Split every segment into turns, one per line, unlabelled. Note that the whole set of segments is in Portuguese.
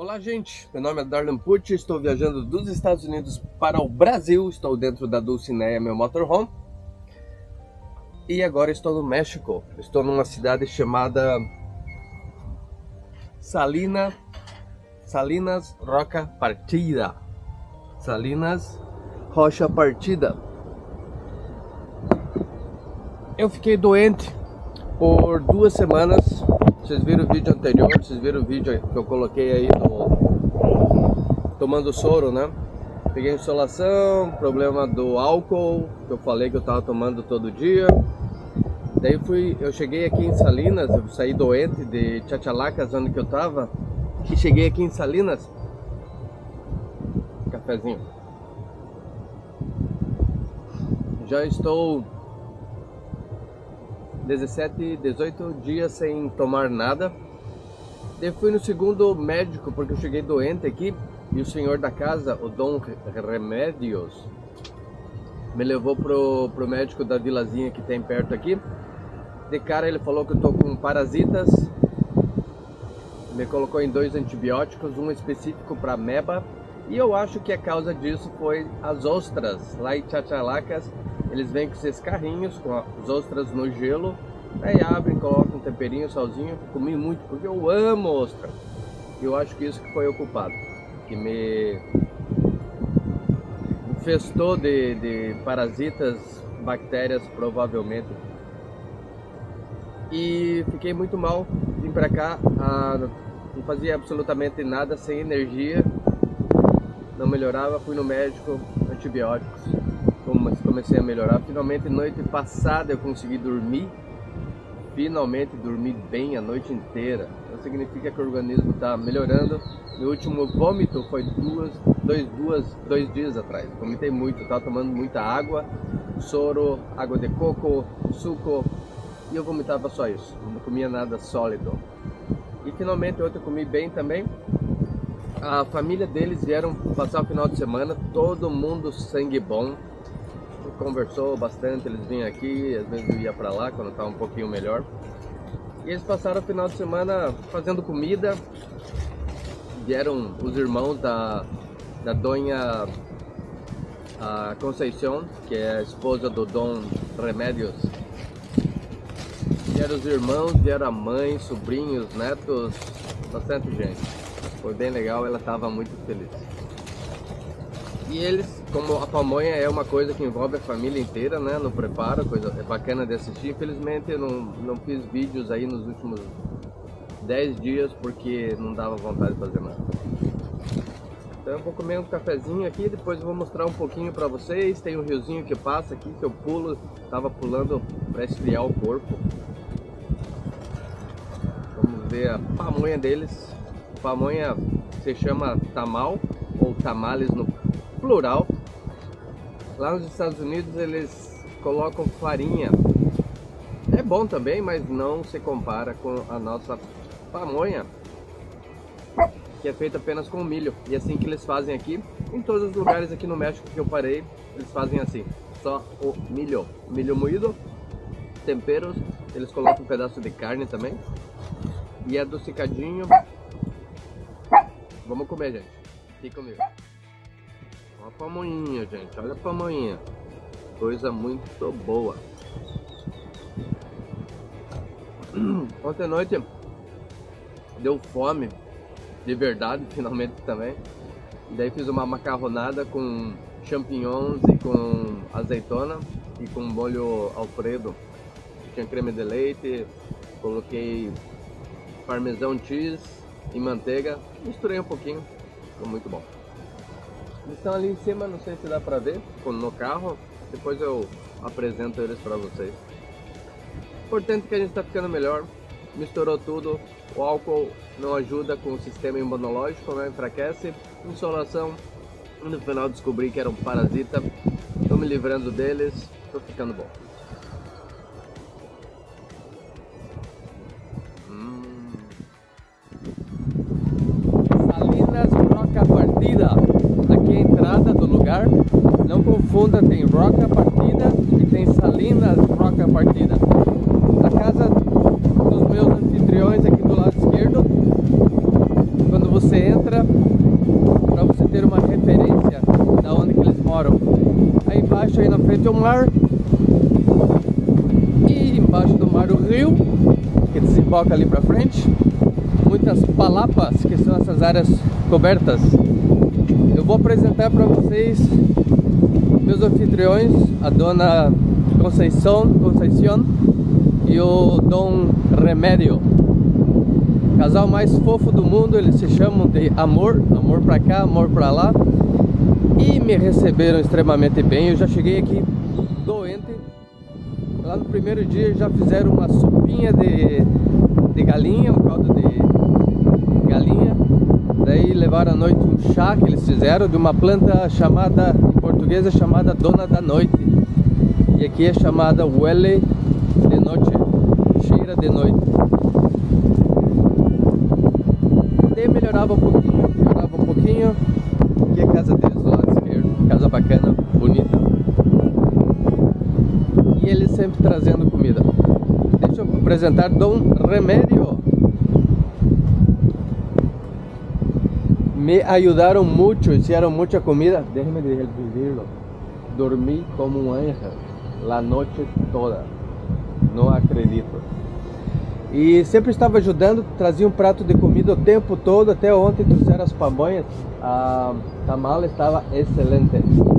Olá gente, meu nome é Darlan Pucci, estou viajando dos Estados Unidos para o Brasil, estou dentro da Dulcinea, meu motorhome. E agora estou no México, estou numa cidade chamada Salinas Roca Partida. Salinas Rocha Partida. Eu fiquei doente por 2 semanas. Vocês viram o vídeo anterior, vocês viram o vídeo que eu coloquei aí tomando soro, né? Peguei insolação, problema do álcool, que eu falei que eu tava tomando todo dia. Daí eu cheguei aqui em Salinas, eu saí doente de Chachalacas, onde que eu tava, e cheguei aqui em Salinas. Cafezinho. Já estou 17, 18 dias sem tomar nada. Eu fui no segundo médico porque eu cheguei doente aqui e o senhor da casa, o Dom Remédios, me levou pro médico da vilazinha que tem perto aqui. De cara ele falou que eu tô com parasitas, me colocou em 2 antibióticos, um específico para ameba, e eu acho que a causa disso foi as ostras. Lá em Chachalacas eles vêm com esses carrinhos com as ostras no gelo, aí abrem, colocam um temperinho, salzinho. Comi muito porque eu amo ostra. Eu acho que isso que foi o culpado, que me infestou de parasitas, bactérias provavelmente. E fiquei muito mal, vim pra cá, não fazia absolutamente nada, sem energia, não melhorava, fui no médico, antibióticos. Comecei a melhorar, finalmente noite passada eu consegui dormir, finalmente dormi bem a noite inteira. Então significa que o organismo está melhorando. Meu último vômito foi 2 dias atrás, vomitei muito, estava tomando muita água, soro, água de coco, suco, e eu vomitava só isso, não comia nada sólido. E finalmente ontem eu comi bem também. A família deles vieram passar o final de semana, todo mundo sangue bom. Conversou bastante, eles vinham aqui, às vezes eu ia pra lá quando estava um pouquinho melhor. E eles passaram o final de semana fazendo comida. Vieram os irmãos da Dona Conceição, que é a esposa do Dom Remédios. Vieram os irmãos, vieram a mãe, sobrinhos, netos, bastante gente. Foi bem legal, ela estava muito feliz. E eles, como a pamonha é uma coisa que envolve a família inteira, né, no preparo, coisa é bacana de assistir. Infelizmente eu não fiz vídeos aí nos últimos 10 dias porque não dava vontade de fazer nada. Então eu vou comer um cafezinho aqui, depois eu vou mostrar um pouquinho pra vocês. Tem um riozinho que passa aqui, que eu pulo, tava pulando para esfriar o corpo. Vamos ver a pamonha deles. A pamonha se chama tamal, ou tamales no plural. Lá nos Estados Unidos eles colocam farinha. É bom também, mas não se compara com a nossa pamonha, que é feita apenas com milho. E assim que eles fazem aqui, em todos os lugares aqui no México que eu parei, eles fazem assim, só o milho moído, temperos, eles colocam um pedaço de carne também, e é adocicadinho. Vamos comer, gente, fique comigo. Olha a pamonhinha, gente, olha a pamonhinha, coisa muito boa. Ontem à noite deu fome, de verdade, finalmente também. E daí fiz uma macarronada com champignons e com azeitona e com molho alfredo. Tinha creme de leite, coloquei parmesão cheese e manteiga, misturei um pouquinho, ficou muito bom. Eles estão ali em cima, não sei se dá pra ver, no carro, depois eu apresento eles pra vocês. Importante que a gente tá ficando melhor, misturou tudo, o álcool não ajuda com o sistema imunológico, né? Enfraquece, insolação, no final descobri que era um parasita, tô me livrando deles, tô ficando bom. Salinas Roca Partida, aqui é a entrada do lugar, não confunda, tem Roca Partida e tem Salinas Roca Partida. A casa dos meus anfitriões aqui do lado esquerdo, quando você entra, embaixo aí na frente é o mar. E embaixo do mar o rio, que desemboca ali pra frente. Muitas palapas, que são essas áreas cobertas. Eu vou apresentar para vocês meus anfitriões, a dona Conceição e o Dom Remédio. Casal mais fofo do mundo, eles se chamam de Amor, amor pra cá, amor pra lá. E me receberam extremamente bem. Eu já cheguei aqui doente. Lá no primeiro dia já fizeram uma sopinha de galinha, um caldo de galinha. Daí levaram à noite um chá que eles fizeram de uma planta chamada, em português é chamada Dona da Noite. E aqui é chamada Huele de Noche, cheira de noite. Daí melhorava um pouquinho. Aqui é a casa deles do lado esquerdo, casa bacana, bonita. E eles sempre trazendo comida. Deixa eu apresentar Dom Remédio. Me ayudaron mucho, hicieron mucha comida. Déjeme decirlo. Dormí como un ángel la noche toda. Não acredito. E sempre estava ajudando, trazia um prato de comida o tempo todo. Até ontem trouxeram as pamonhas. A tamal estava excelente.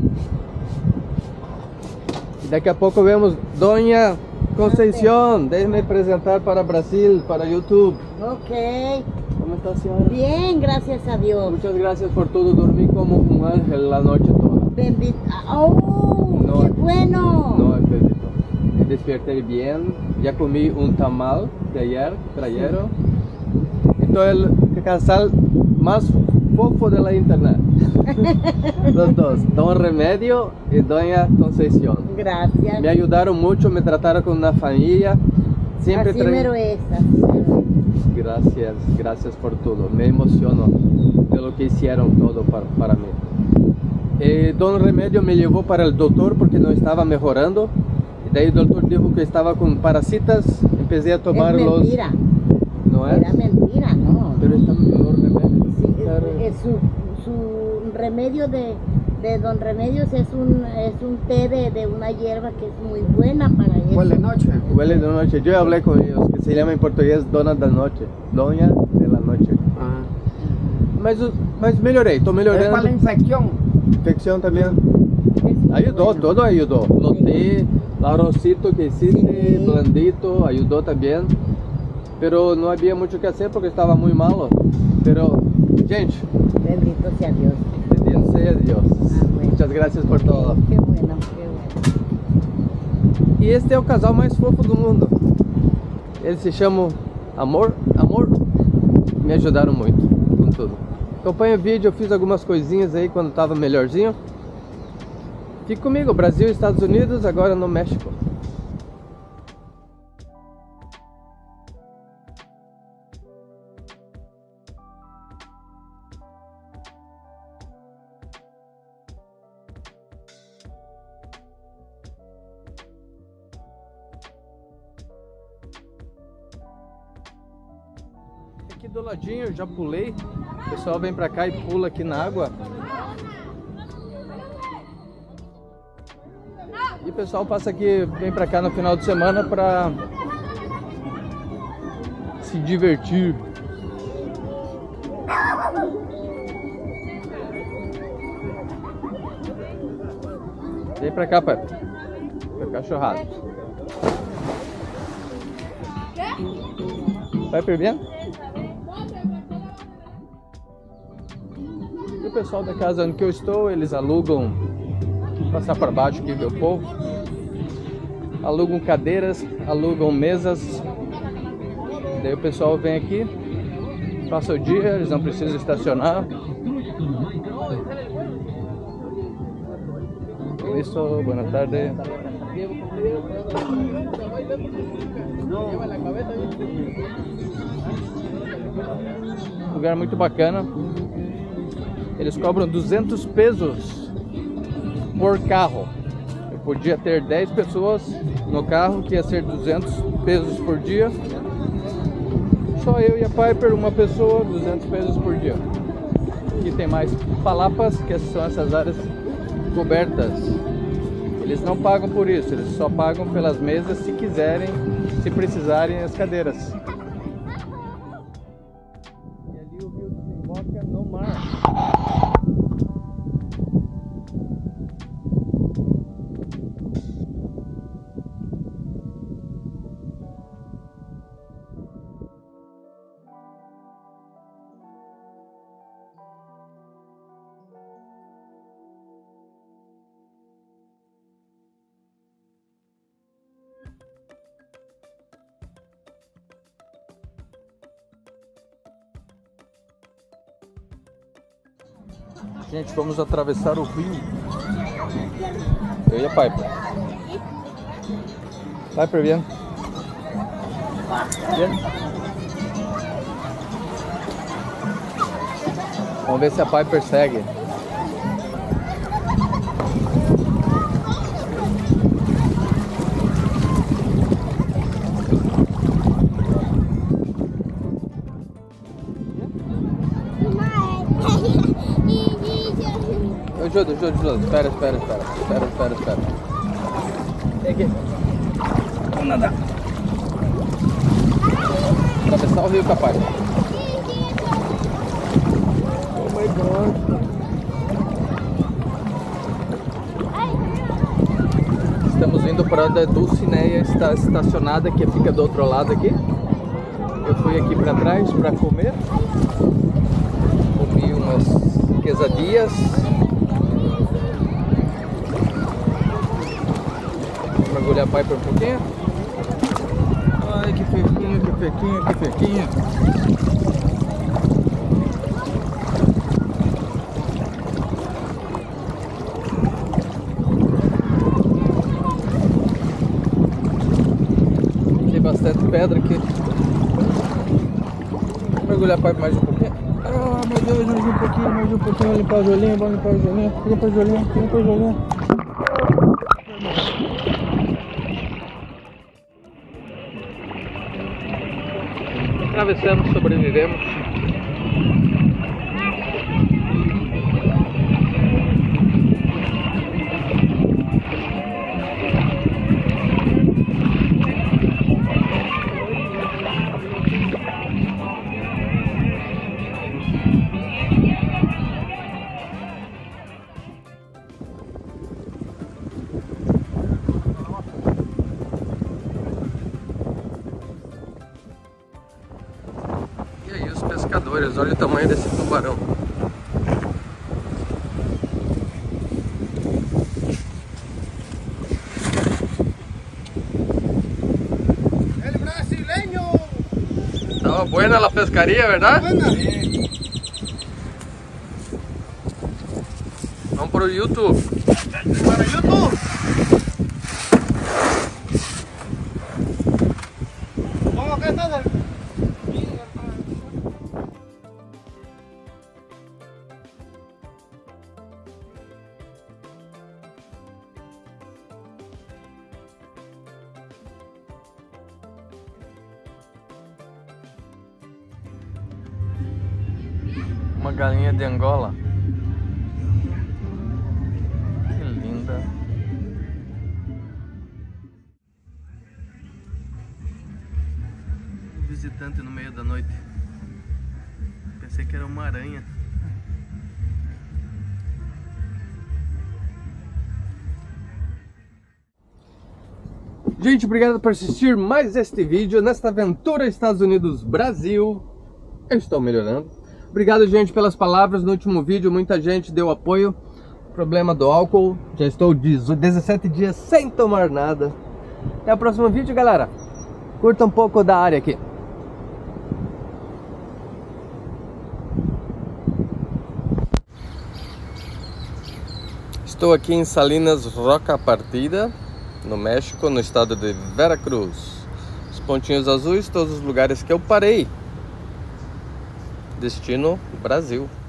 E daqui a pouco vemos Dona Conceição. Deixe-me apresentar para Brasil, para YouTube.
Ok.
¿Cómo está, señora?
Bien, gracias a Dios.
Muchas gracias por todo. Dormí como un ángel la noche toda.
Bendito. ¡Oh!
No,
¡Qué bueno!
No acredito. Me desperté bien. Ya comí un tamal de ayer, trajeron. Entonces el casal más fofo de la internet. Los dos, Don Remédio y Doña Conceição.
Gracias.
Me ayudaron mucho, me trataron con una familia. Siempre
Así mero es, así mero es.
Gracias por todo. Me emociono de lo que hicieron todo para mí. Don Remédio me llevó para el doctor porque no estaba mejorando. Y de ahí el doctor dijo que estaba con parasitas. Empecé a tomar
Es
los...
mentira.
¿No es?
Era mentira, ¿no?
Pero está mejor Remédio.
Sí,
Claro.
su remedio de Don Remedios es un té de una hierba que es muy buena para eso.
Huele de noche.
Huele de noche. Yo hablé con ellos, que se llama en portugués Dona da Noche. Doña de la Noche.
Ah.
Mas melhorei, tô
Es
melhorando.
para la infección.
Infección también.
Es muy
Ayudó,
bueno.
todo ayudó. Lo té, el arrocito que hiciste,
Sí.
blandito, ayudó también. Pero no había mucho que hacer porque estaba muy malo. Pero, gente,
Bendito sea Dios.
bendito sea Dios.
Bueno.
Muchas gracias por todo.
Qué bueno, qué bueno.
E este é o casal mais fofo do mundo. Eles se chamam Amor. Me ajudaram muito com tudo. Acompanha o vídeo, eu fiz algumas coisinhas aí quando estava melhorzinho. Fique comigo, Brasil, Estados Unidos, agora no México. Aqui do ladinho eu já pulei. O pessoal vem pra cá e pula aqui na água. E o pessoal passa aqui, vem pra cá no final de semana pra se divertir. Vem pra cá, pai. Pra cachorrada. Vai per bem? E o pessoal da casa onde que eu estou, eles alugam, vou passar para baixo aqui, meu povo, alugam cadeiras, alugam mesas, daí o pessoal vem aqui, passa o dia, eles não precisam estacionar. Isso, boa tarde. Lugar muito bacana. Eles cobram 200 pesos por carro. Eu podia ter 10 pessoas no carro, que ia ser 200 pesos por dia. Só eu e a Piper, uma pessoa, 200 pesos por dia. Aqui tem mais palapas, que são essas áreas cobertas.
Eles não pagam por isso, eles só pagam pelas mesas se quiserem, se precisarem as cadeiras. E ali o rio desemboca no mar. Gente, vamos atravessar o rio. Eu e a Piper. Piper, vem. Vamos ver se a Piper segue. Ajuda. Espera. Vem aqui. Vamos nadar. Atravessar o rio com a Piper. Oh my God. Estamos indo para onde a Dulcineia está estacionada, que fica do outro lado aqui. Eu fui aqui para trás para comer. Comi umas quesadillas. Mergulhar a Piper um pouquinho. Ai, que fequinha. Tem bastante pedra aqui. Mergulhar a Piper mais um pouquinho. Ah, meu Deus, mais um pouquinho. Vou limpar o joelhinho. Limpa o joelhinho. Atravessamos, sobrevivemos. E aí os pescadores, olha o tamanho desse tubarão.
El brasileño.
Estaba buena la pescaría, ¿verdad?
Buena.
Vamos pro YouTube.
Para YouTube. ¿Cómo que estás?
Uma galinha de Angola. Que linda. Um visitante no meio da noite. Pensei que era uma aranha. Gente, obrigado por assistir mais este vídeo nesta aventura Estados Unidos Brasil. Eu estou melhorando. Obrigado, gente, pelas palavras. No último vídeo muita gente deu apoio. Problema do álcool. Já estou 17 dias sem tomar nada. Até o próximo vídeo, galera. Curta um pouco da área aqui. Estou aqui em Salinas Roca Partida, no México, no estado de Veracruz. Os pontinhos azuis, todos os lugares que eu parei. Destino Brasil.